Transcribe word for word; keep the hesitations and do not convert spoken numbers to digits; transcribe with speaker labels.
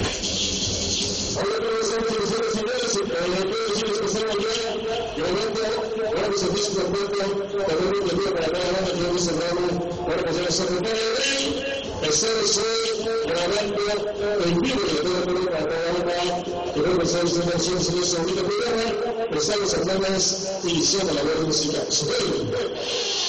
Speaker 1: Hola, todos señores y señores, todos decirles que estamos ya grabando, vamos a hacer su reporte, también un envío para cada banda que hemos cerrado, para pasar a secretario de ley, estamos hoy grabando en vivo y todo el mundo para cada banda, que vamos a hacer esta versión en este bonito programa, estamos apenas iniciando la voz musical.